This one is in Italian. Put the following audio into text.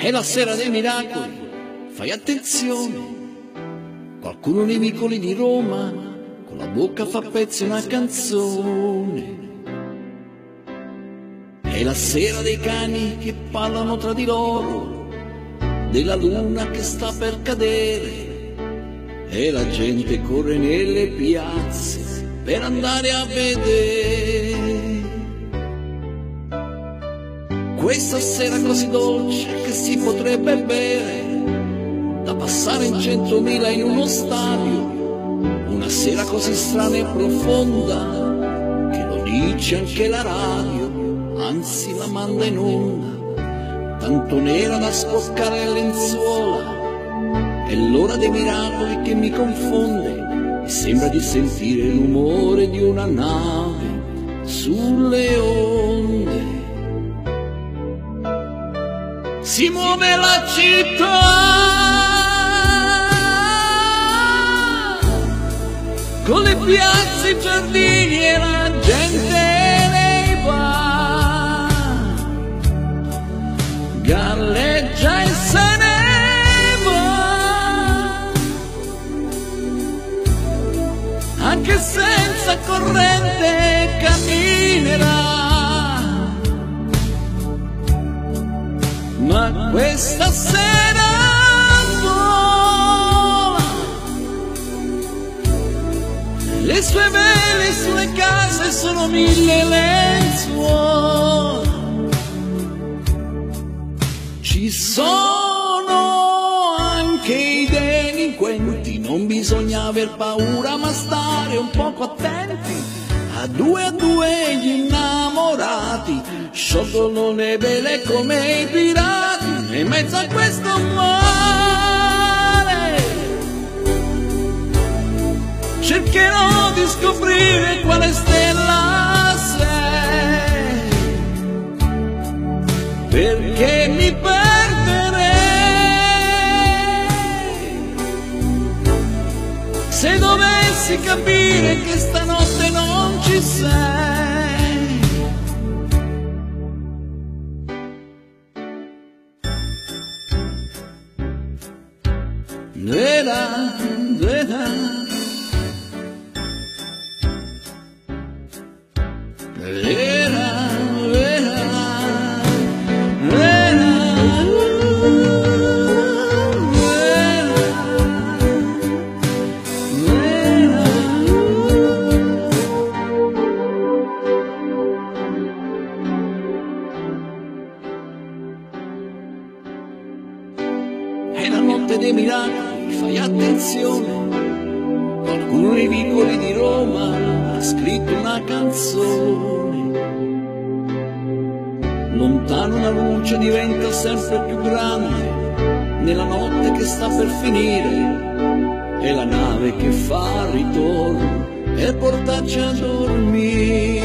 È la sera dei miracoli, fai attenzione. Qualcuno nei vicoli di Roma con la bocca fa pezzi una canzone. È la sera dei cani che parlano tra di loro, della luna che sta per cadere, e la gente corre nelle piazze per andare a vedere. Questa sera così dolce che si potrebbe bere, da passare in 100.000 in uno stadio, una sera così strana e profonda che lo dice anche la radio, anzi la manda in onda, tanto nera da scoccare le lenzuola. È l'ora dei miracoli che mi confonde e sembra di sentire il rumore di una nave sulle onde. Si muove la città con le piazze, i giardini e la gente nei bar, galleggia e se ne va, anche senza corrente camminerà. Ma questa sera vola, le sue vele sulle case sono 1000 lenzuola. Ci sono anche i delinquenti, non bisogna aver paura ma stare un poco attenti. A due gli innamorati sciolgono le vele come i pirati, e in mezzo a questo mare cercherò di scoprire quale stella sei, perché mi perderei se dovessi capire che stanotte non ci sei. Vera, vera, vera, vera, vera, è la notte dei miracoli, fai attenzione. Qualcuno nei vicoli di Roma ha scritto una canzone. Lontano una luce diventa sempre più grande, nella notte che sta per finire, è la nave che fa ritorno per portarci a dormire.